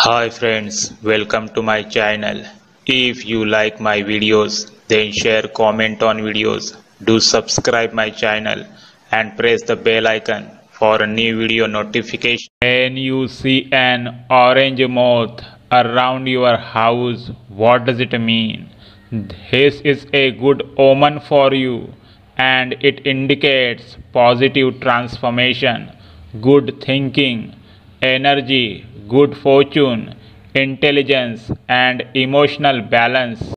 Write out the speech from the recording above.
Hi friends, welcome to my channel. If you like my videos, then share, comment on videos. Do subscribe my channel and press the bell icon for a new video notification. When you see an orange moth around your house, what does it mean? This is a good omen for you, and it indicates positive transformation, good thinking, energy, good fortune, intelligence, and emotional balance.